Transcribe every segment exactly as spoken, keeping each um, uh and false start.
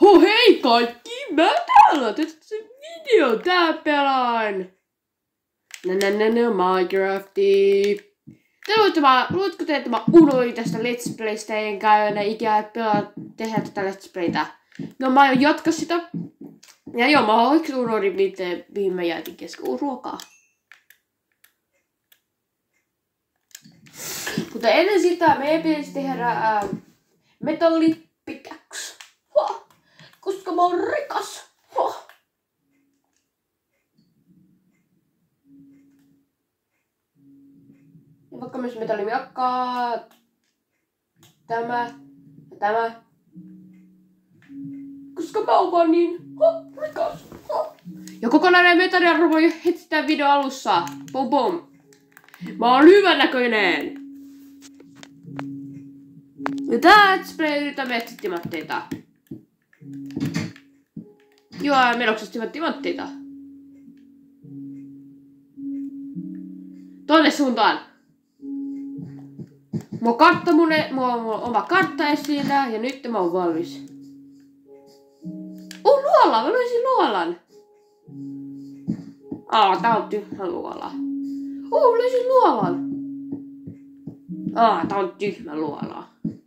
Ho hei kaikki, mä täällä tästä video tää pelaan. Nä nä nä nä Minecrafti. Te luulitte mä, luulitko te, että mä unoin tästä Let's Playstä enkä enää ikään pelaa tehdä tätä Let's Playtä? No mä aion jatkaa sitä. Ja joo, mä oikein unohdin miten, mihin mä jätin kesken ruokaa. Mutta ennen sitä meidän pitäisi tehdä ää, metallipickaxe. Huh. Koska mä oon rikas. Huh. Ja vaikka myös metallimiakkaa. Tämä ja tämä. Koska mä oon vaan niin huh, rikas. Huh. Ja kokonainen metalliarvo voi heti tämän video alussa. Pum pum. Mä oon hyvännäköinen. Ja tää Let's Play yritämme etsiä timantteita. Joo, meloksesti timantteita. Tonne suuntaan. Mulla on kartta mun, e mulla on oma kartta esillä ja nyt mä oon valmis. Oh, luola! Mä löysin luolan. Aa, tää on tyhmä luola. Oh, mä löysin luolan. Aa, tää on tyhmä luola.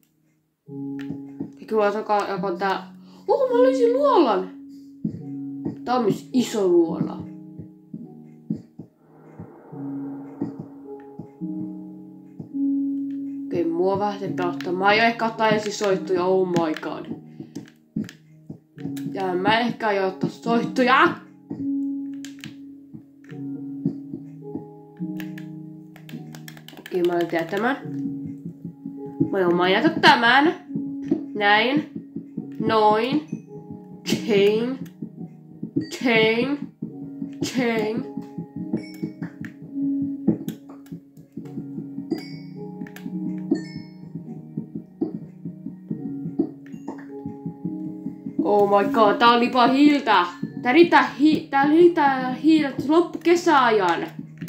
Ja kyllä joka, joka on tää. Oh, mä löysin luolan. Tää on myös iso luola. Okei, okay, mua vähän se pelottaa. Mä aion ehkä ottaa ensin soittuja, oh my god. Ja mä ehkä aion ottaa soittuja. Okei, okay, mä aion tehdä tämän. Mä aion mainita tämän. Näin. Noin. Chain. Chain. Chain. Oh my god, tää on lipa hiiltä. Tää riittää, hi tää riittää hiiltä loppu kesäajan.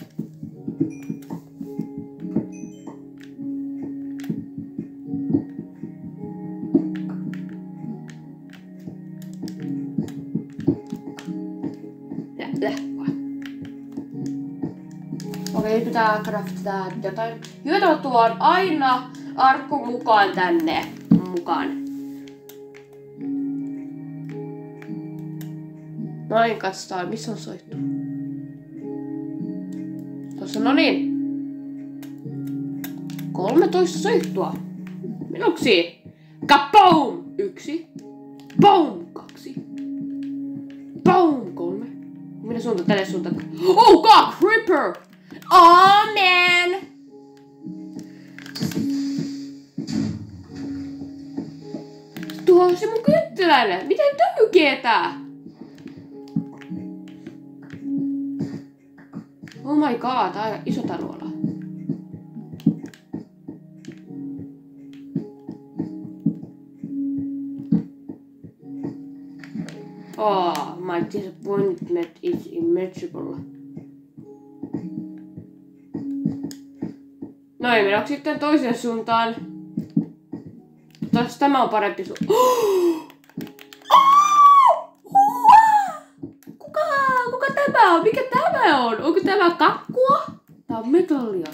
Okei, pitää craftata jotain. Joita mä tuon aina arkku mukaan tänne. Mukaan. Noin, katsotaan, missä on soittu. Tuossa, no niin. kolmetoista soittua. Minuksi. Kaboom! Yksi. Boom! Kaksi. Boom! Kolme. Minä suuntaan tälle suuntaan. Oh god! Creeper! Oh man! Tuo on se mun kynttilälle. Miten töykeetä? Oh my god, tää on iso tää luola. Oh, my disappointment is immeasurable. No ei mennä sitten toiseen suuntaan. Taas tämä on parempi su... Oh! Kuka? Kuka tämä on? Mikä tämä on? Onko tämä kakkua? Tää on metallia.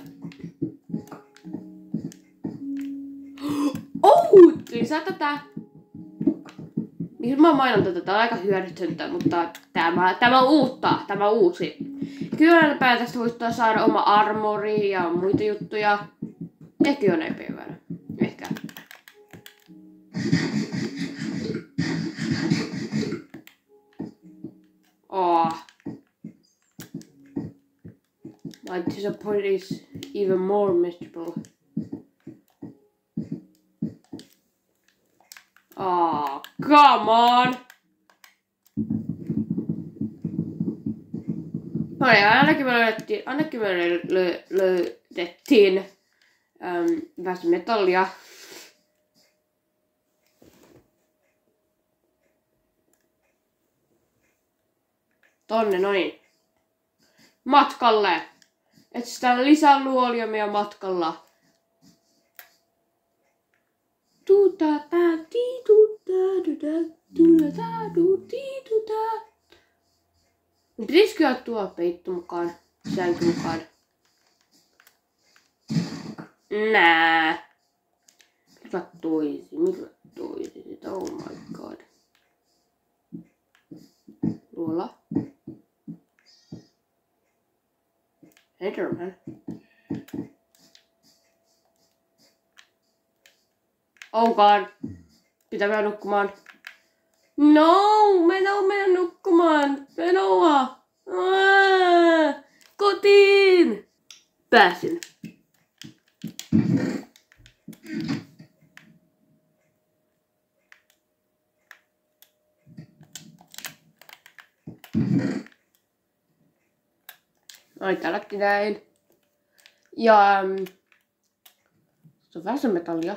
Oh! Lisää tätä. Mihin mä mainon tätä? Tää on aika hyödytöntä, mutta tämä, tämä on uutta. Tämä on uusi. Kyllä päivänä tästä voisi saada oma armori ja muita juttuja. Ehkä jonain päivänä. Ehkä. Oh. My disappointment is even more miserable. Oh, come on! No niin, ainakin me löydettiin, ainakin me lö, löydettiin ähm, vähän metallia. Tonne, no niin. Matkalle! Etsitään lisää luolia meidän matkalla. Tuuta, tää, tii, tuuta. Pitäisikö ottaa peitto mukaan? Sänky mukaan? Nää. Mitä toisi? Mitä toisi? Oh my god. Luola. Enderman. Oh god. Pitää mennä nukkumaan. No, mennä mennä nukkumaan. Menoa. Aa, kotiin. Pääsin. Ai täälläkin näin. Ja ähm, se on vähän se metallia.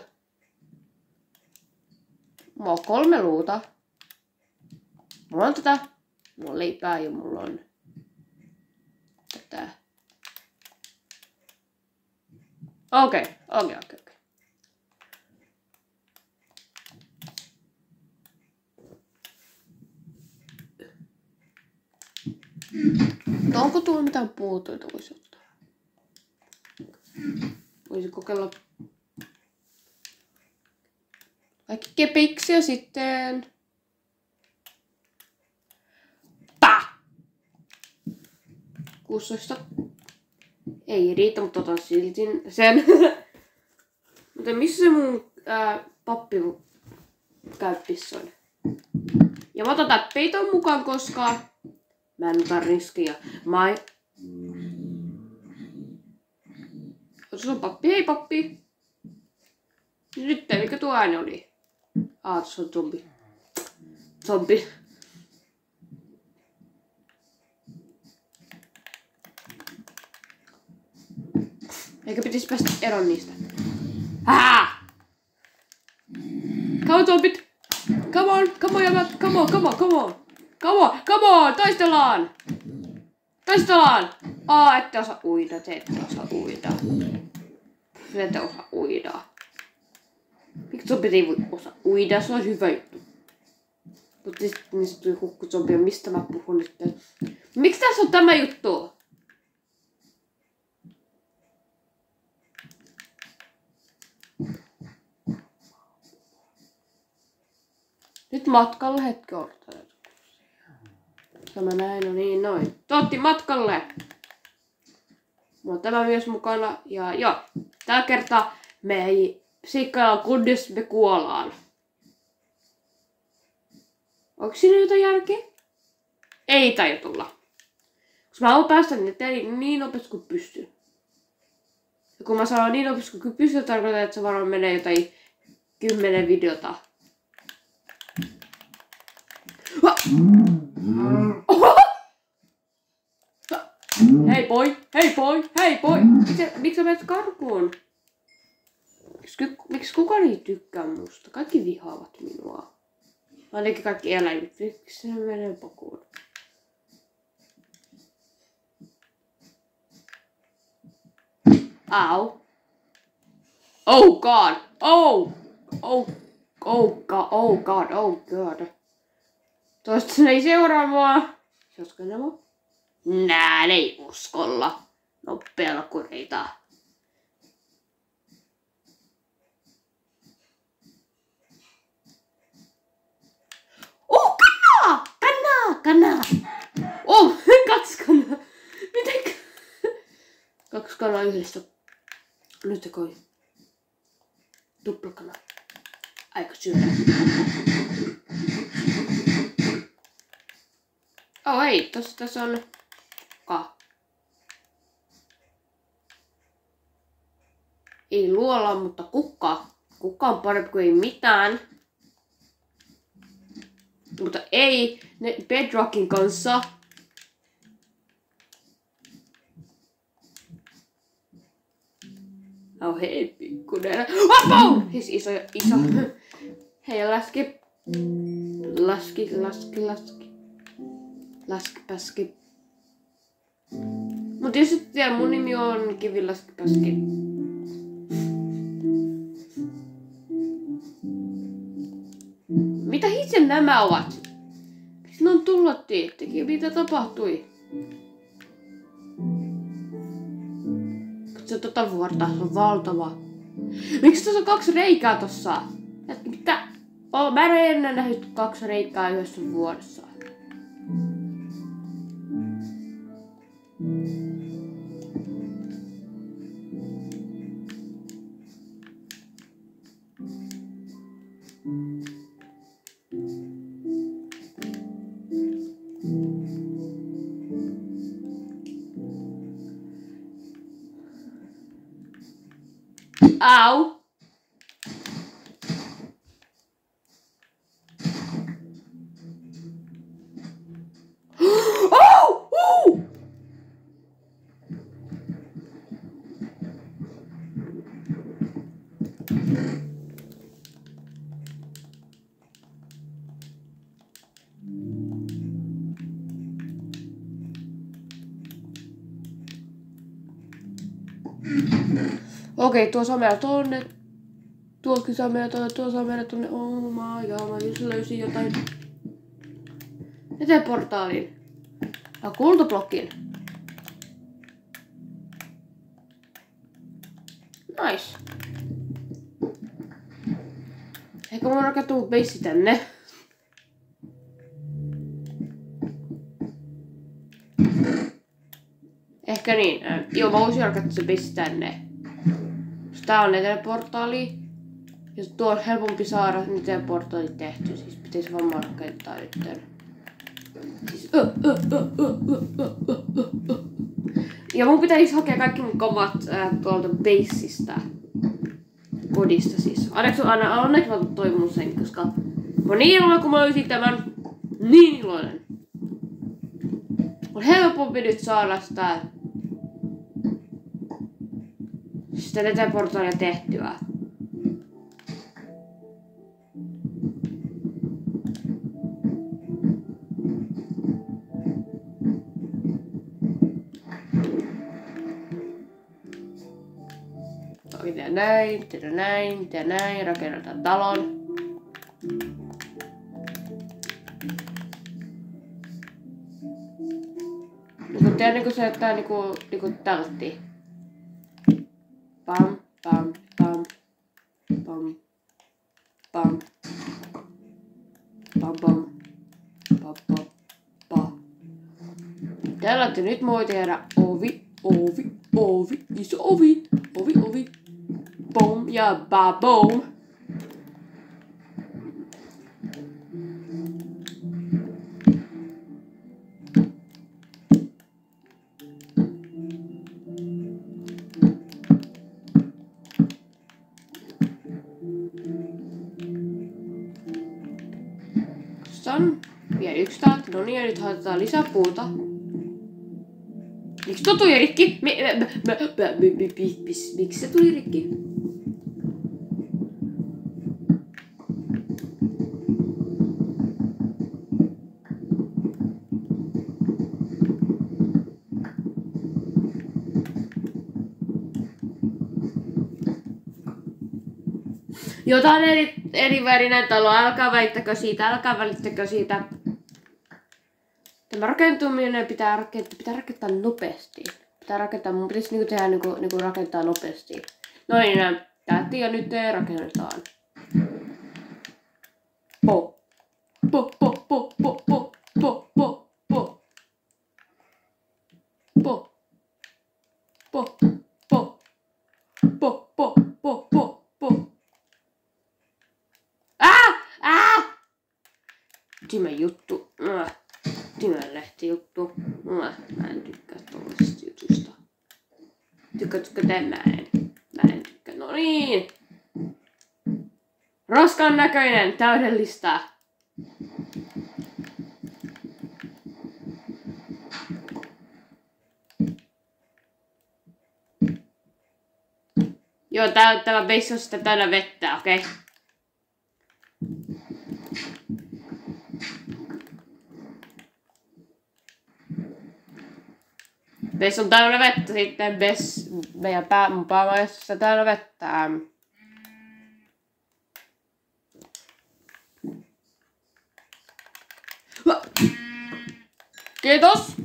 Mulla on kolme luuta. Mulla on tätä. Mulla on leipää ja mulla on tätä. Okei, okay, okei, okay, okei, okay, okei. Okay. Onko tuolla mitään puuta, jota voisi ottaa? Voisi kokeilla kaikki kepiksi ja sitten... Pah! kuusitoista. Ei riitä, mutta otan silti sen. Mutta missä se mun ää, pappi käyppis on? Ja mä otan tää peiton mukaan, koska mä en ota riskiä. Mai. Se on pappi. Hei pappi. Nyt mikä tuo ääni oli? Ah, se on zombi. Zombi. Eikä pitäisi päästä eroon niistä. Haa! Come on, zombit! Come on, come on, jämät! Come on, come on, come on! Come on, come on! Taistellaan! Taistellaan! Aa, ette osaa uida, te ette osaa uida. Te ette osaa uida. Miksi zombit ei voi osaa uida? Se on hyvä juttu. Mutta sitten niistä tuli hukkuzombia. Mistä mä puhun nyt? Miksi tässä on tämä juttu? Nyt matkalle hetki odottaa. Tämä näin, no niin, noin. Totti matkalle! Mulla on tämä myös mukana. Ja joo, tällä kertaa me ei seikkailla, kunnes me kuollaan. Onko siinä jotain järkeä? Ei taida tulla. Koska mä haluan päästä niin, niin nopeasti kuin pystyy. Ja kun mä sanon niin nopeasti kuin pystyy, tarkoittaa, että se varmaan menee jotain kymmenen videota. Oho! Hei boy, hei boy, hei boy! Miksi sä menet karkuun? Miksi kukaan ei tykkää musta? Kaikki vihaavat minua. Ainakin kaikki eläimet. Miksi se menee pakuun? Au. Oh god! Oh! Oh! Oh god! Oh god! Oh god! Toista se ei seuraa mua. Se uskoo ne mua? Nää ei uskolla. No pelkureita. Oh, kanaa! Kanaa! Kanaa! Oh, kaksi kanaa. Miten? Kaksi kanaa yhdessä. Nyt koi. Tuplakana. Aika syödä. Oh ei, tossa tässä on ka. Ei luola, mutta kukka. Kukka on parempi kuin ei mitään. Mutta ei ne bedrockin kanssa. Oh hei, pikkunen. Wow! Siis iso, iso. Hei, laski. Laski, laski, laski. Laski, paski. Mut jos et tiedä, mun nimi on Kivilaski Paski. nämä ovat. Silloin tullottiin. Teki, mitä tapahtui? Se tota vuorta, se on valtava. Miksi tuossa on kaksi reikää tossa? Mitä? Oh, mä en ole ennen nähnyt kaksi reikää yhdessä vuodessa. Au! Oh! Uh! Okei, tuo saa meillä tonne. Tuokin saa meillä tonne, tuo saa meillä tonne. Oh my god, mä just löysin jotain. Eteen portaalin. Ja kultablokkin. Nice. Ehkä mä rakentaa mun beissi tänne. Ehkä niin. Joo, mä voisin rakentaa se beissi tänne. Tää on eteläportaali. Ja tuo on helpompi saada eteläportaali tehty. Siis pitäisi vaan rakentaa nyt. Siis, ö, ö, ö, ö, ö, ö, ö. Ja mun pitäisi hakea kaikki mun kamat äh, tuolta baseista. Kodista siis. Onneksi, onneksi mä toivon sen, koska mä oon niin iloinen kun mä löysin tämän. Niin iloinen. On helpompi nyt saada sitä sitä eteläportaalia tehtyä. Tehdään näin, tehdään näin, tehdään näin, rakennetaan talon. Niinku tehdään niinku se, että niinku, niinku tältti. Pam, pam, pam, pam, pam, pam, pam, pam, pam, pam. Tällä nyt voi tehdä ovi, ovi, ovi, iso ovi, ovi, ovi. Boom ja ba boom. Katsotaan. Vielä yksi täältä. No niin, ja nyt haetaan lisää puuta. Miksi tuo tuli rikki? Miksi se tuli rikki? Joo, tää on eri, eri värinen talo. Älkää väittäkö siitä, älkää välittäkö siitä. Tämä rakentuminen pitää rakentaa, pitää rakentaa nopeasti. Pitää rakentaa, mun pitäisi niinku tehdä niinku, niinku rakentaa nopeasti. No niin, tähti ja nyt rakennetaan. Po. Po, po, po, po, po, po, po, po. Po. Po, po. Po, po, po, po, po. Ah! Ah! Tämä juttu. Tämä lehti juttu. Mä en tykkää tuollaisesta jutusta. Tykkäätkö te? Mä en. Mä en tykkää. No niin. Roskan näköinen. Täydellistä. Joo, tää, tämä base on sitten täynnä vettä, okei? Okay? Base on täynnä vettä sitten, base, meidän pää, mun päämaisessa täynnä vettä. Kiitos!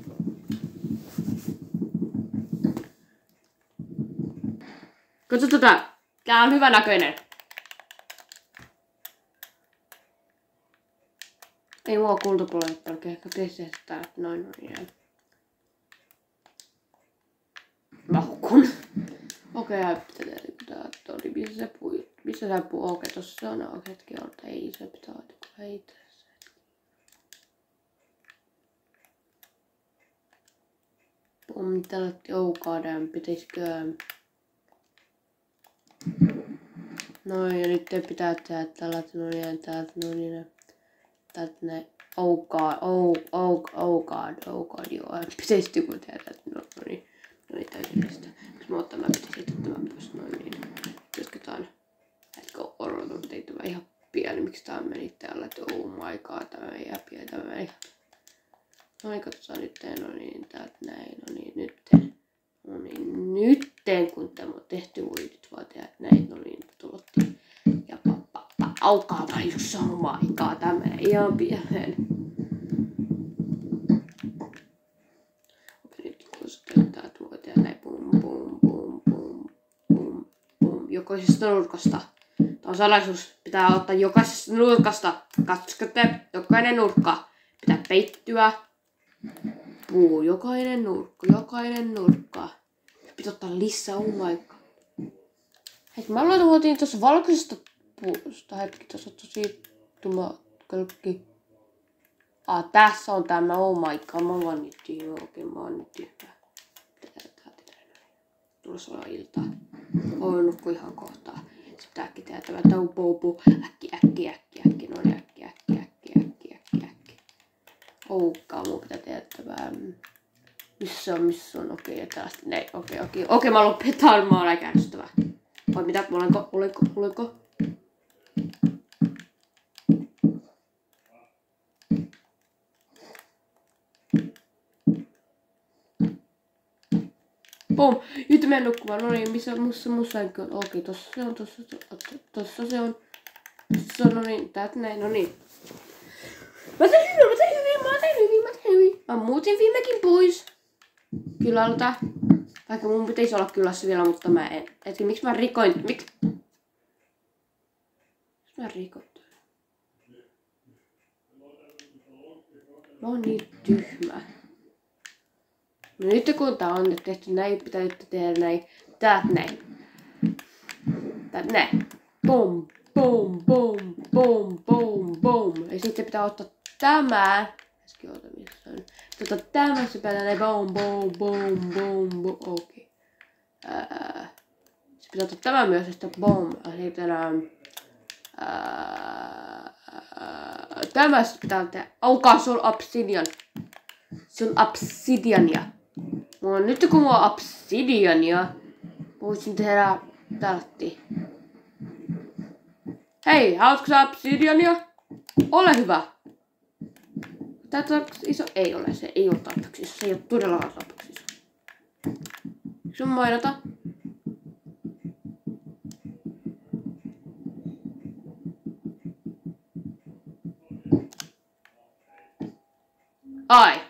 Katso tätä. Tää on hyvä näköinen. Ei mua kultapuolella oikein. Ehkä pitäisi tehdä tää noin noin. Mä hukun. Okei, okay, pitää tehdä. Missä se puu? Missä se puu? Okei, okay, tossa se on. Okei, okay, hetki on. Ei se pitää olla. Ei tässä. Pum, tällä joukaadaan. Pitäisikö... Noin, ja nyt pitää tehdä tällä noin, täältä noin, täältä näin. Oh god, oh, oh, oh god, oh god, joo. Pitäisi joku tehdä täältä noin, noin täydellistä. Jos mä otan, mä pitäisi jättää tämän pois noin, niin jatketaan. Hetkö odotan teitä mä ihan pieni, miksi tää meni täällä, että oh my god, tämä meni ihan pieni, tämä meni. Noin, katsotaan nyt, no niin, täältä näin, no niin, nytten. No niin, nytten kun tämä on tehty, voi nyt vaan tehdä näin, no niin, tulottiin. Ja pappa, aukaa vajussa, oh my god, tämä menee ihan pienen. Okei, nyt kun se täyttää, että voi tehdä näin, pum, pum, pum, pum, pum, pum, jokaisesta nurkasta. Tämä on salaisuus, pitää ottaa jokaisesta nurkasta, katsotte, jokainen nurkka pitää peittyä. Puu, jokainen nurkka, jokainen nurkka. Pitää ottaa lisää, oh my god. Hei, mä laitan tuossa valkoisesta puusta. Hetki, tuossa on tosi tumma kölkki. Ah, tässä on tämä, oh my god. Mä oon nyt tyhmä, okei, mä oon nyt tyhmä. Tulossa olla iltaa. Oon nukku ihan kohtaa. Sitten äkki tehdä tämä taupoupu. Äkki, äkki, äkki, äkki, no niin, äkki, äkki, äkki, äkki, äkki, äkki. Oukkaa, mun pitää tehdä tämä. Missä on, missä on, okei, okay, tällaista, näin, okei, okay, okei, okay. okei, okay, mä lopetan, mä oon aika ärsyttävä. Vai mitä, olenko, olenko, olenko? Pum, nyt menen nukkumaan, no niin, missä, mussa, mussa, okei, okay, tossa se on, tossa, tossa se on, tossa se on, no niin, täältä näin, no niin. Mä tein hyvin, mä tein hyvin, mä tein hyvin, mä tein hyvin. Mä muutin viimekin pois kylältä. Vaikka mun pitäisi olla kylässä vielä, mutta mä en. Etkä miksi mä rikoin, miksi? Miksi mä rikoin? Mä oon niin tyhmä. No nyt kun tää on nyt tehty näin, pitää nyt tehdä näin. Täältä näin. Täältä näin. Pum, pum, pum, pum, pum, pum. Ja sitten pitää ottaa tämä. Äsken ota missä on. Tota tämä se pitää näin. Boom, boom, boom, boom, boom. Okei. Okay. Se pitää ottaa tämä myös. Ja sitten boom. Ja sitten näin. Tämä se pitää tehdä. Aukaa, se on obsidian. Se on obsidiania. Mulla nyt kun mulla on obsidiania, voisin tehdä tälti. Hei, haluatko sä obsidiania? Ole hyvä. Tää tarpeeksi iso? Ei ole, se ei ole tarpeeksi iso. Se ei ole todellakaan tarpeeksi iso. Se on mainota. Ai.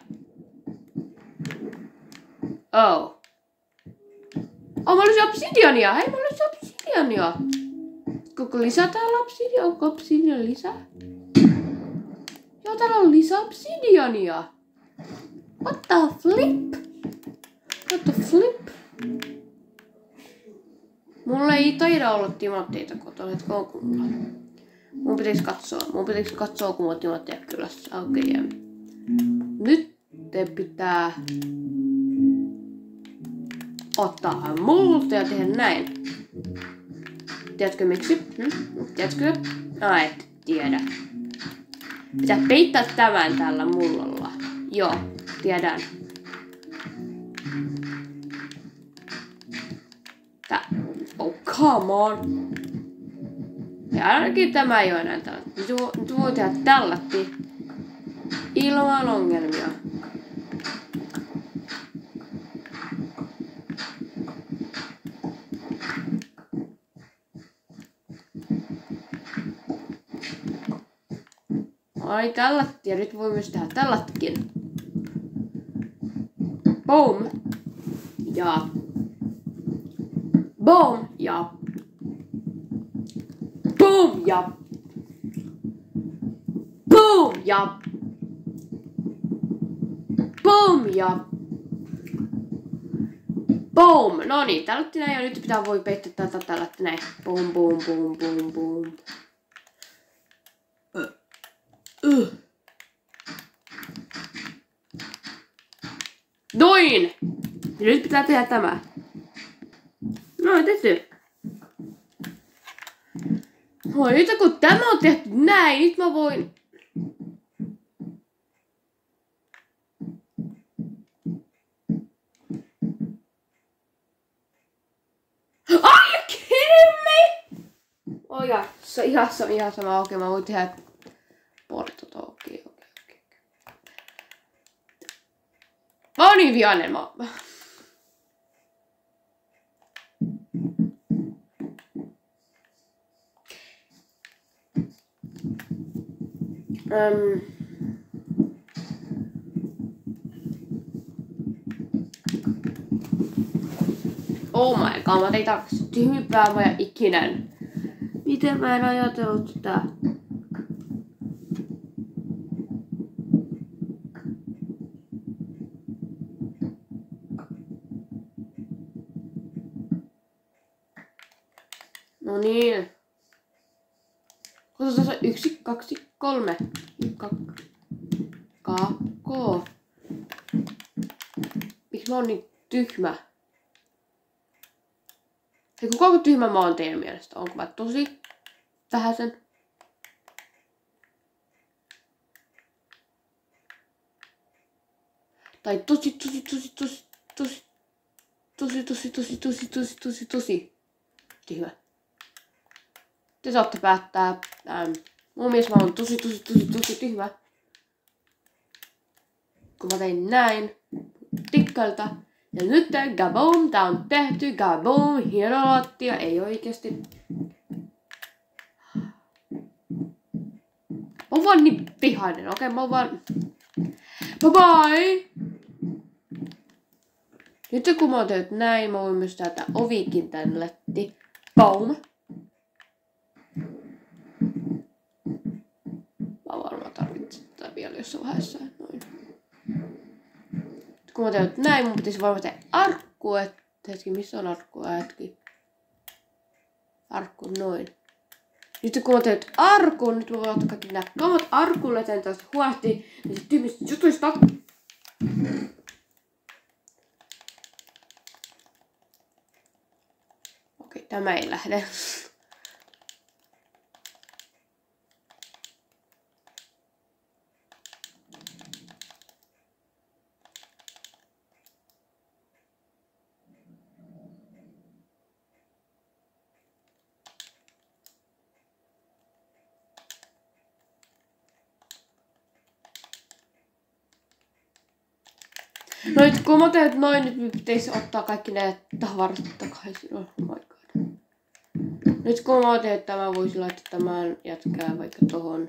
Oh. Oh, mä olisin obsidiania. Hei, mä olisin obsidiania. Koko lisää täällä obsidiania. Onko obsidian lisää? Joo, täällä on lisää obsidiania. What the flip? What the flip? Mulla ei taida olla timantteita kotona, etkö on kunnolla. Mun pitäisi katsoa. Mun pitäisi katsoa, kun mulla on timantteja kylässä. Okei. Okay. Nyt te pitää ottaa multa ja tehdä näin. Tiedätkö miksi? Hm? Tiedätkö? Ai, et tiedä. Pitää peittää tämän tällä mullolla. Joo, tiedän. Tää. Oh, come on. Ja ainakin tämä ei oo enää tällä. Nyt voi tehdä tällätti. Ilman ongelmia. Ai tällä, ja nyt voi myös tehdä tälläkin. Boom. Ja. Boom. Ja. Boom. Ja. Boom. Ja. Boom. Ja. Boom. No niin, tällä näin, ja nyt pitää voi peittää tätä tällä näin. Boom, boom, boom, boom, boom. Uh. Noin! Ja nyt pitää tehdä tämä. No, tehty. No, nyt kun tämä on tehty näin, nyt mä voin... Are you kidding me? Oh ja, se ihan, se on ihan sama. Okei, mä voin tehdä... Portot, okei, okei, okei. Mä oon niin vihainen, mä... Um. Oh my god, mä tein tarkasti tyhmympää mä ikinä. Miten mä en ajatellut sitä? No niin. Koska tässä on yksi, kaksi, kolme. Ka, ka, ko. Miksi mä oon niin tyhmä? Hei, kuinka tyhmä mä oon teidän mielestä? Onko mä tosi vähäsen? Tai tosi, tosi, tosi, tosi, tosi, tosi, tosi, tosi, tosi, tosi, tosi, tosi tyhmä. Te saatte päättää. Ähm, mun mielestä mä oon tosi, tosi, tosi, tosi tyhmä. Kun mä tein näin. Tikkailta. Ja nyt gaboom, tää on tehty. Gaboom, hieno lattia. Ei oikeesti. Mä oon vaan niin pihainen. Okei, okay, mä oon vaan... Bye bye! Nyt kun mä oon tehnyt näin, mä voin myös täältä ovikin tänne. Boom! Mä varmaan tarvitsen tätä vielä jossain vaiheessa. Noin. Kun mä teen näin, mun pitäisi varmaan tehdä arkku. Et, hetki, missä on arkku? Hetki. Arkku, noin. Nyt kun mä teen arkun, nyt mä voin ottaa kaikki nää kamat arkulle, teen taas huolehtii. Niin se tyypistä jutuista. Okei, tämä ei lähde. No nyt kun mä teen noin, nyt pitäisi ottaa kaikki ne tavarat takaisin. Oh my god. Nyt kun mä teen tämän, voisin laittaa tämän jätkää vaikka tohon.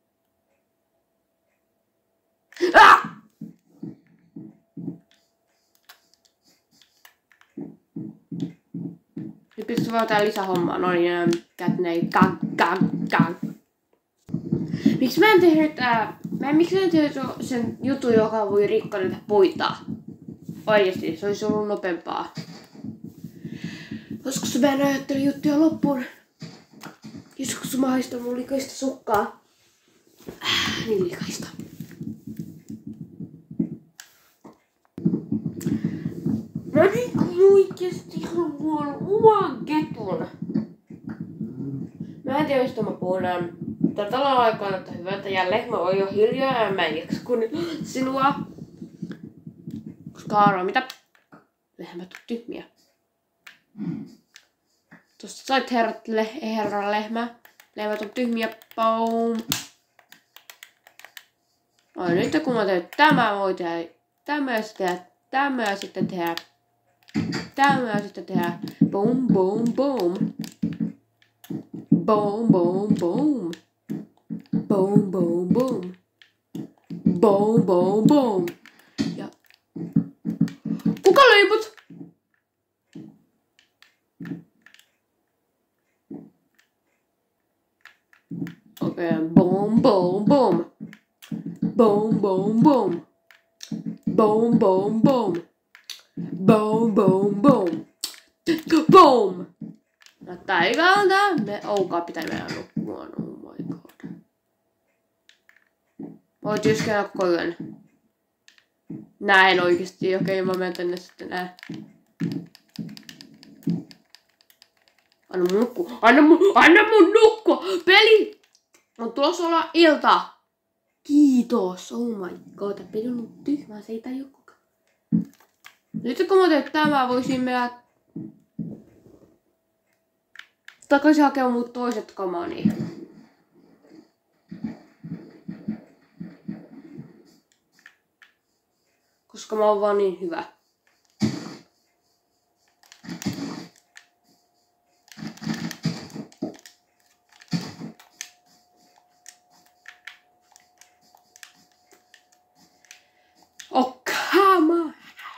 Ah! Nyt pitäisi vaan tää lisähommaa. No niin, kätnei. Kak, kak, kak. Miksi mä en tehnyt tää... Mä en, miksi mä en tehnyt sen jutun, joka voi rikkoa niitä puita? Oikeesti, se olisi ollut nopeampaa. Joskus mä en ajattele juttuja loppuun. Joskus mä haistan mun likaista sukkaa. Äh, niin likaista. Mä niinku oikeesti haluan oman ketun. Mä en tiedä, mistä mä puhun. Tätä aikaa näyttää hyvältä. Jälleen mä oon jo hiljaa ja mä en jaksa kun sinua. Koska arvaa mitä? Lehmät on tyhmiä. Tuosta sait herrat, le herra lehmä. Lehmät on tyhmiä. Boom. No, nyt kun mä teen tämä, voi tehdä tämä ja sitten tehdä tämä ja sitten tehdä tämä ja sitten tehdä boom, boom, boom. Boom, boom, boom. Boom, boom, boom. Boom, boom, boom. Ja... Kuka leiput? Okei, okay. Boom, boom, boom. Boom, boom, boom. Boom, boom, boom. Boom, boom, boom. Boom! Näyttää hyvältä. Me oukaa pitää meidän nukkua. Oh my god. Voit jyskää koko yön. Näin oikeesti. Okei, mä menen tänne sitten näin. Anna mun nukkua. Anna mun, anna mun nukkua! Peli! On tulossa olla ilta. Kiitos. Oh my god. Peli on nyt tyhmää. Se ei tajua kukaan. Nyt kun mä teet tämä, voisin mennä takaisin hakemaan mut toiset kamani. Koska mä oon vaan niin hyvä. Oh, come on!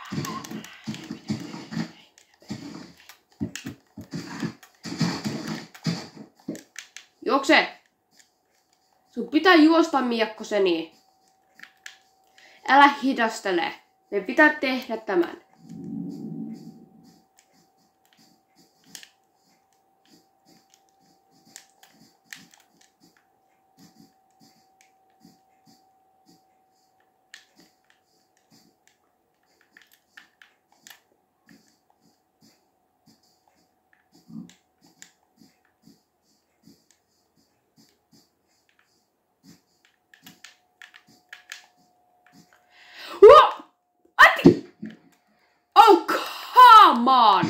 Juokse! Sun pitää juosta, miekkoseni. Älä hidastele. Me pitää tehdä tämän. Oh, come on!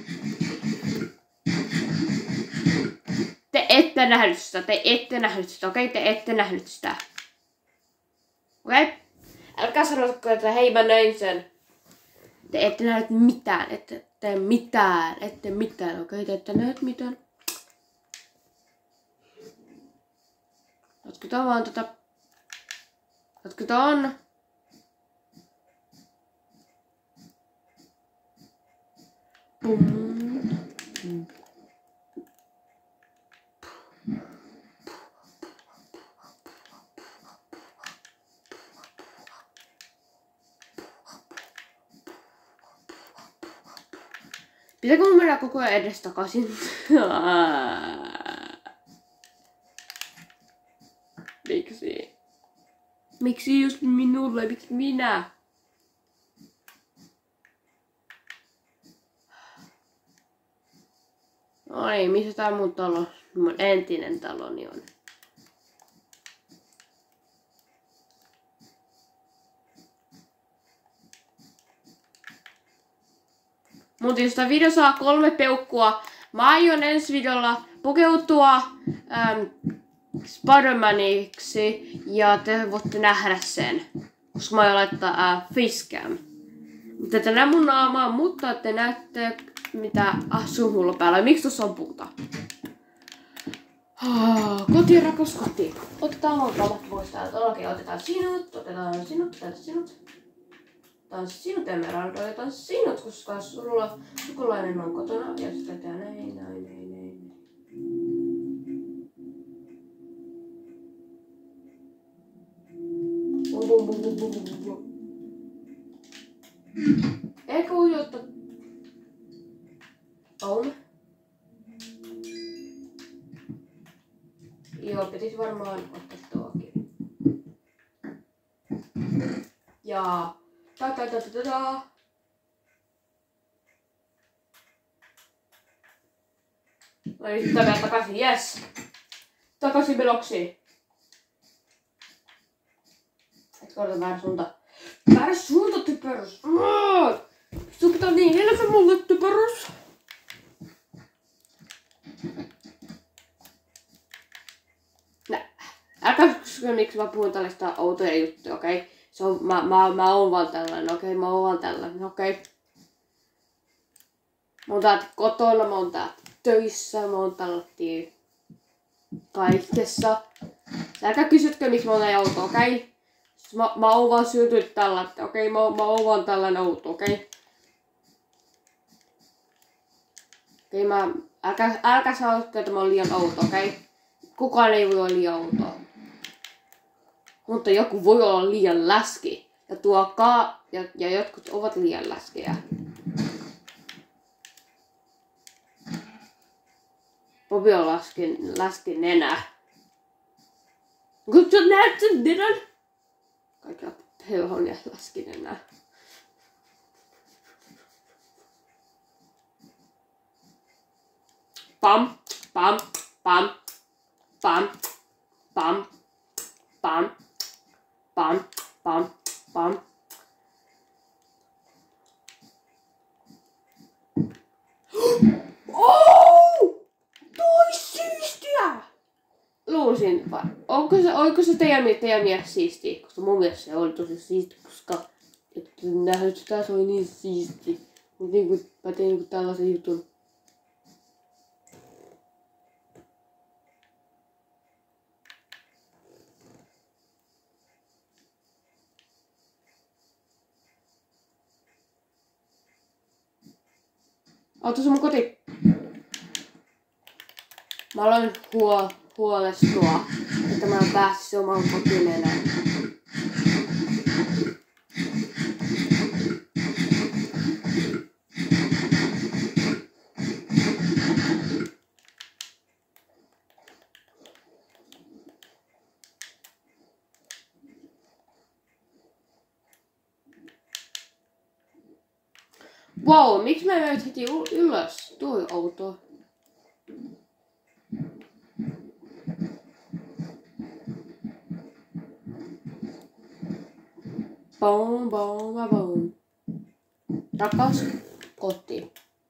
Te ette nähnyt sitä, te ette nähnyt sitä, okei? Okay? Te ette nähnyt sitä. Okei? Okay? Älkää sanotko, että hei mä näin sen. Te ette nähnyt mitään, ette tee mitään, ette mitään, okei? Okay? Te ette nähnyt mitään. Jatketaan vaan tätä. Jatketaan. Pum. Pitääkö mun mennä koko ajan edes takaisin? Miksi? Miksi just minulle? Miksi minä? No niin, missä tää mun talo, mun entinen taloni on? Mutta jos tää video saa kolme peukkua, mä aion ensi videolla pukeutua ähm, Spider-Maniksi ja te voitte nähdä sen. Koska mä aion laittaa äh, facecam. Te ette näe mun naamaa, mutta te näette mitä asuu mulla päällä. Miksi tuossa on puuta? Oh, koti, rakas koti. Otetaan mun kamat pois täältä. Okei, otetaan sinut, otetaan sinut, otetaan sinut. Otetaan sinut, Emerald, otetaan sinut, koska sulla sukulainen on kotona. Ja sitten tehdään näin, näin, näin, näin. Bum, bum, bum, bum, bum, bum, bum. Eikö ujuutta? On. Joo, pitäisi varmaan ottaa tuokin. Ja... Ta ta ta ta ta ta. No niin, sitten vielä takaisin, yes! Takaisin meloksiin. Etkö ole väärä suunta? Väärä suunta, typerys! Sun pitää niin helvetin mulle, typerys! Nä, älkää kysykö miksi mä puhun tällaista outoja juttuja, okei? Okay? Se on, mä, mä, mä oon vaan tällainen, okei? Okay? Mä oon vaan tällainen, okei? Okay? Mä oon täältä kotona, mä oon täältä töissä, mä oon täältä kaikessa. Älkää kysytkö, miksi mä olen outo, okei? Okay? Mä, mä oon vaan syntynyt tällä, okei? Okay? Mä, mä oon vaan tällainen outo, okei? Okay? Okei, okay, mä... Älkää, älkää sanotko, että mä oon liian outo, okei? Okay? Kukaan ei voi olla liian outoa. Mutta joku voi olla liian läski. Ja tuokaa... Ja, ja jotkut ovat liian läskejä. Bobi on läskin, läskin nenä. Kun sä näet sen nenän? Kaikilla peuhon ja läskin nenä. Pam, pam, pam, pam, pam, pam, pam, pam, pam. Oh! Toi siistiä! Luulisin, vai onko se, onko se teidän, teidän mielestä siistiä? Koska mun mielestä se oli tosi siisti, koska et nähnyt sitä, se oli niin siisti. Mut niinku, mä tein niinku tällaisen jutun. Oota se mun koti. Mä aloin huo, huolestua, että mä en päässyt oman kotiin enää. Wow, miksi mä en heti ylös? Tuo on outoa. Boom, boom, boom. Rakas koti.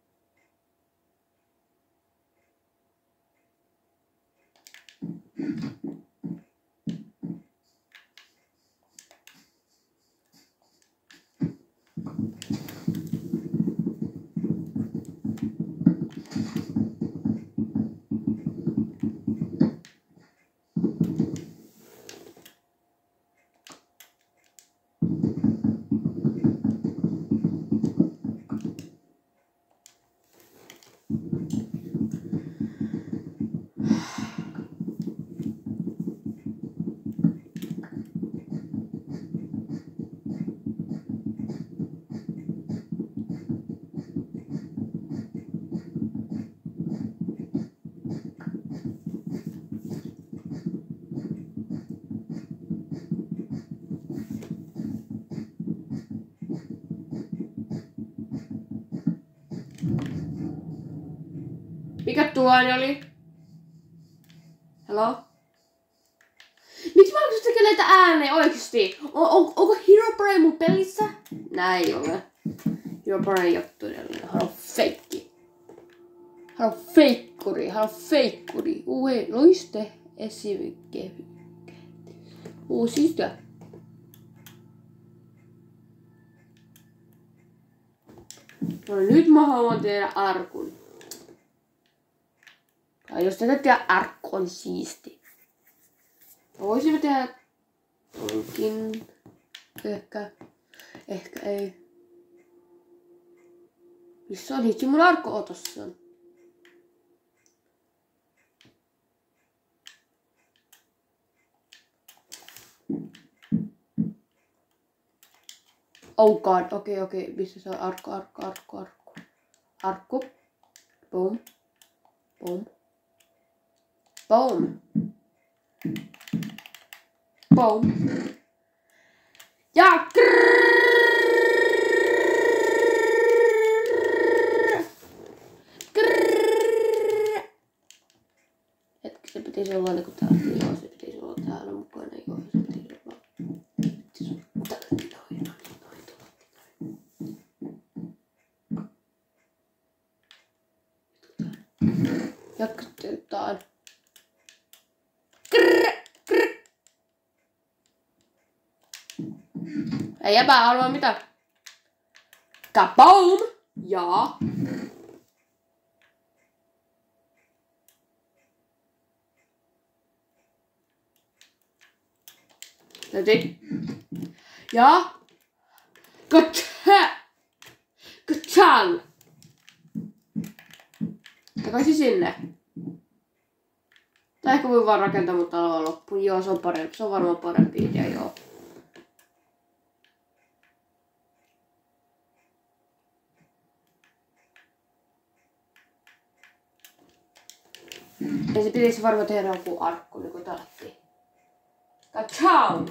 Mikä tuo oli? Hello? Miksi mä oikeesti tekee näitä ääneen oikeesti? On, on, onko Herobrine mun pelissä? Nää ei ole. Herobrine ei oo todellinen. Hän on feikki. Hän on feikkuri. Hän on feikkuri. Ue, loiste esivykehy. Uu, siistiä. No nyt mä haluan tehdä arkun. Tai jos tätä tiedä, arkku on siisti. Voisimme tehdä onkin. Ehkä. Ehkä ei. Missä on hitsi mun arkku? Oo, tossa on. Oh god, okei, okay, okei. Okay. Missä se on? Arkku, arkku, arkku, arkku. Arkku. Boom. Boom. Boom. Boom. Ja krrrr. Krrrr. Hetki, se pitäisi olla niinku täällä. Joo, se pitäisi olla täällä mukana. Joo, se pitäisi olla. Pitäisi olla täällä. Noin, noin, noin, noin. Jatketaan. Ei jäbää halua mitä? Kaboom! Jaa. Löytyi. Ja. Kacha. Kachan. Takaisin sinne. Tai ehkä voi vaan rakentaa mun taloa loppuun. Joo, se on parempi. Se on varmaan parempi idea, joo. Ja se pitäisi varmaan tehdä joku arkku, niin kuin talattiin. Kachan!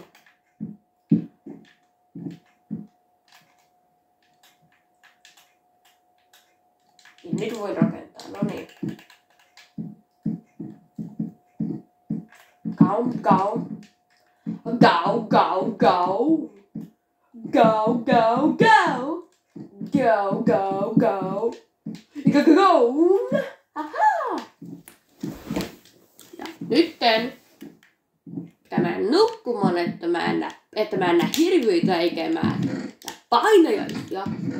Niin, nyt voi rakentaa, no niin. Gau, gau. Gau, gau, gau. Gau, gau, gau. Gau, gau, gau. Gau, gau, gau. Ahaa! Ja nytten pitää mennä nukkumaan, että mä en näe, että mä en näe hirviöitä eikä mä näe painajaisia.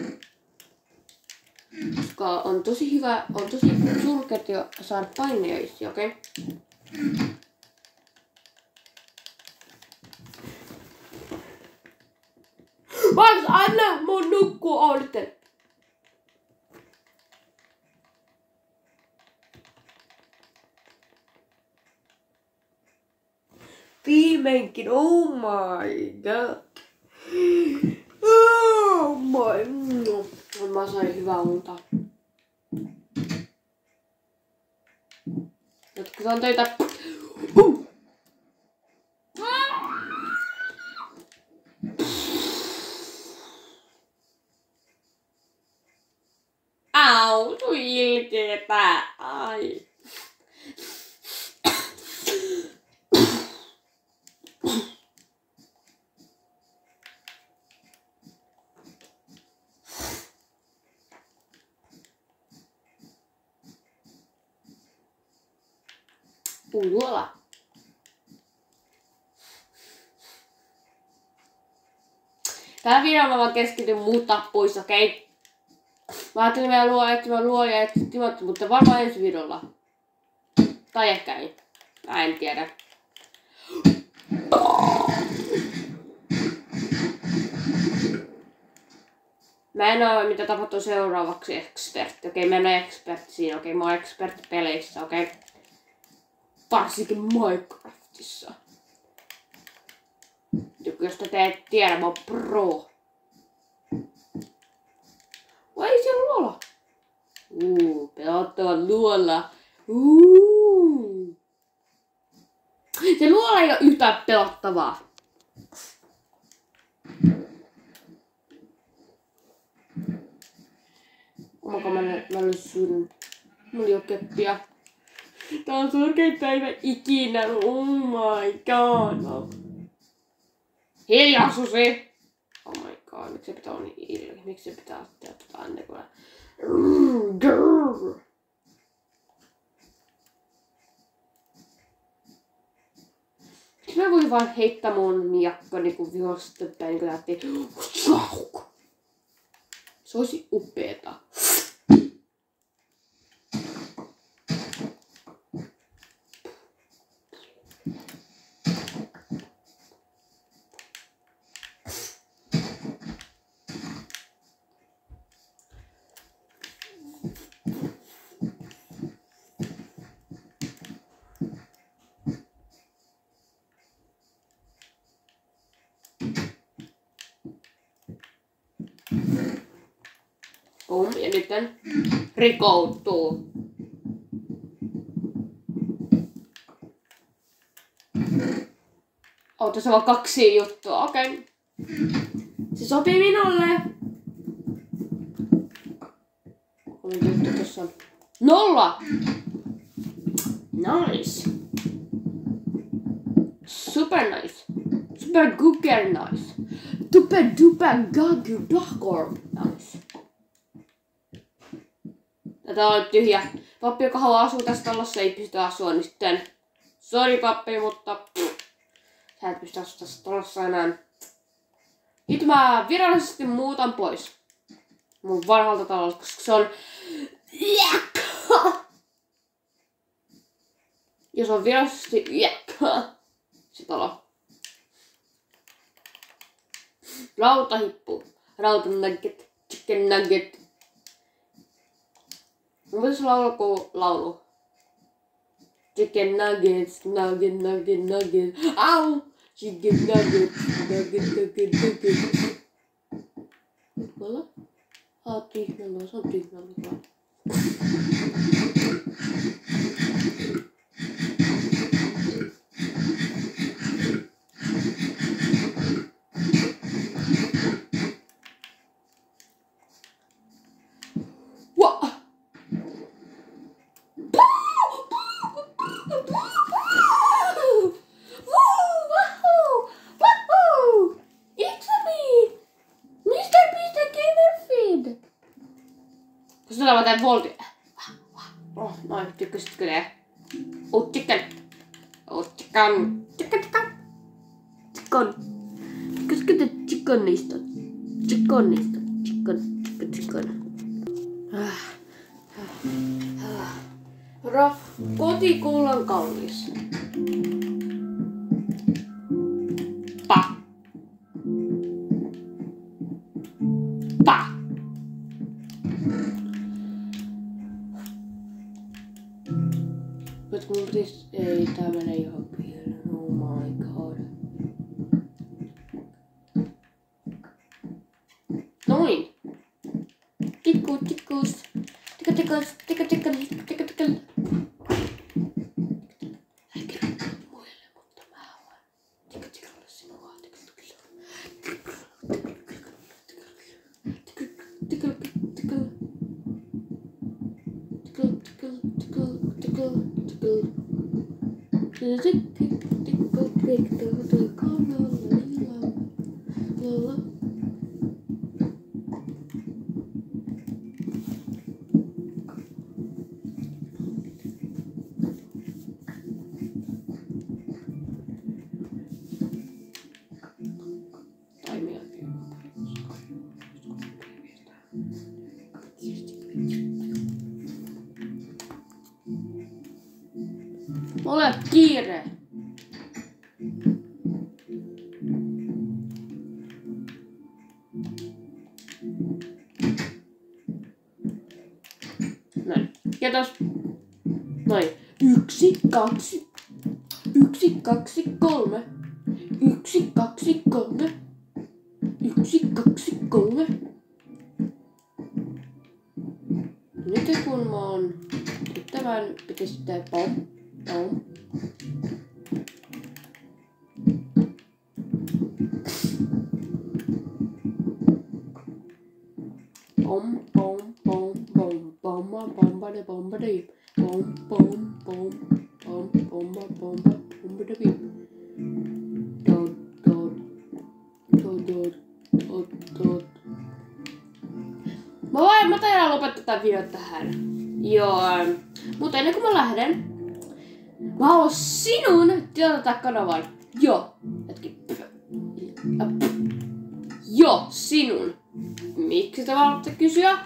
Koska on tosi hyvä, on tosi surkeat jo saada painajaisia, okei? Okay? Vaikka anna mun nukkuu oolitten. Viimeinkin, oh my god. Oh my. Mä sain hyvää unta. Jatketaan töitä. Huh. Au, tu ilkeetä. Ai. Puuduola. Tällä videolla mä vaan keskityn muuttaa pois, okei? Okay? Mä ajattelin vielä luo, että mä luon ja etsin Timothy, mutta varmaan ensi videolla. Tai ehkä ei. Mä en tiedä. Mä en oo mitä tapahtuu seuraavaksi ekspertti. Okei, okay, mä en oo ekspertti siinä. Okei, okay, mä oon ekspertti peleissä, okei? Okay? Varsinkin Minecraftissa. Jos te teet tiedä, mä oon pro. Vai ei siellä luola? Uuu, pelottava luola. Uuu. Se luola ei oo yhtään pelottavaa. Omako mä, mä lysyn. Mulla ei oo keppiä. Tää on surkein päivä ikinä. Oh my god. No. Hiljaa, Susi! Oh my god, miksi se pitää olla niin ilmi? Miksi se pitää ottaa tota ennen kuin... Miksi mä voin vaan heittää mun miakko niinku vihosta päin niinku lähti... Se olisi upeeta. Boom, ja nyt rikoutuu. Oh, tässä on vaan kaksi juttua, okei. Okay. Se sopii minulle. Kuinka juttu tässä on? Nolla! Nice. Super nice. Super googer nice. Super duper gagu dahkor nice. Tätä on tyhjä. Pappi, joka haluaa asua tässä talossa, ei pysty asua, niin sitten... Sori pappi, mutta... Pff, sä et pysty asua tässä talossa enää. Nyt mä virallisesti muutan pois. Mun vanhalta talosta, koska se on... Ja se on virallisesti... Se talo. Rautahippu. Rautanugget. Chicken nugget. Mä voitais laulaa kuin laulu. Chicken nuggets, nugget, nugget, nugget. Au! Chicken nugget, nugget, nugget, nugget. Laula? Aa, tyhmä, se on tyhmä lupa. Koska mä teen volti. Oh, noin, tykkäsitkö ne? Oh, chicken. Oh, chicken. Chicken, chicken. Chicken. Tykkäsitkö te chickenista? Chickenista. Chicken, chicken, chicken. Raff, kotikullan kallis. Pa. Pa. Mutta mun pitäis... Ei, tää menee johonkin vielä. Oh my god. Noin! Tikku, tikkus. Tikku, tikkus. Tikku, tikku, tikku, tikku. Älä kerro muille, mutta mä haluan. Tikku, tikku, sinua. Tikku, tikku. Tikku, tikku, tikku. Tikku, tikku, tikku, tikku. Ole kiire. Näin. Kiitos. Noin. Yksi, kaksi. Yksi, kaksi, kolme. Yksi, kaksi, kolme. Yksi, kaksi, kolme. Nyt kun mä oon... Nyt tämän pitäisi tehdä pom. Pom. Pom, pom, pom, pom, pomma, pombade, pombade, pom, pom, pom, pom, pomma, pomba, pombade, dot, dot, dot, dot, dot, dot. Mä voin, mä taidan lopettaa tämän videon tähän. Joo, mutta ennen kuin mä lähden, mä haluan sinun tilata kanavan. Joo, hetki. Joo, sinun. Miksi te haluatte kysyä?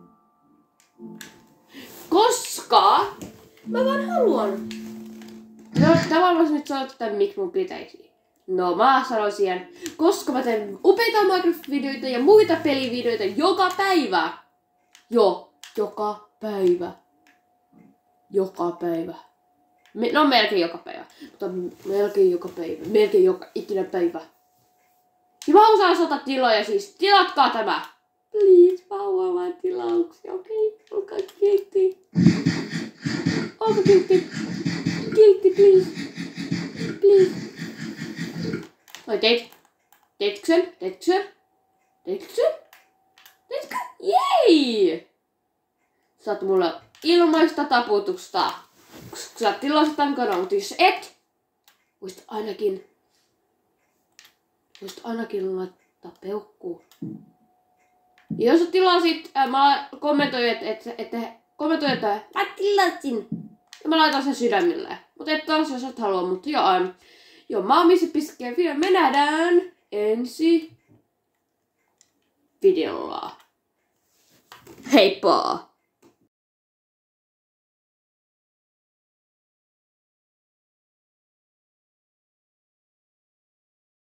Koska mä vaan haluan. No, tavallaan nyt sanot, että miksi mun pitäisi. No, mä sanoisin, koska mä teen upeita Minecraft-videoita ja muita pelivideoita joka päivä. Joo, joka päivä. Joka päivä. Me, no melkein joka päivä. Mutta melkein joka päivä. Melkein joka ikinä päivä. Ja mä osaan sata tiloja siis. Tilatkaa tämä. Please, mä haluan vaan tilauksia, okei? Okay? Olkaa kiltti. Olkaa kiltti. Kiltti, please. Please. Oi, teit. Teitkö sen? Teitkö sen? Teitkö sen? Teitkö? Jei! Saat mulle ilmaista taputusta. Koska sä tilasit tämän kanavaan, mutta jos et, voisit ainakin, voisit ainakin laittaa peukkuu. Ja jos sä tilasit, ää, mä kommentoin, että et, et, et, kommentoin, että mä tilasin. Ja mä laitan sen sydämille. Mutta et taas, jos et halua, mutta joo. Ähm, joo, mä oon Missi Piske video. Me nähdään ensi videolla. Heippa!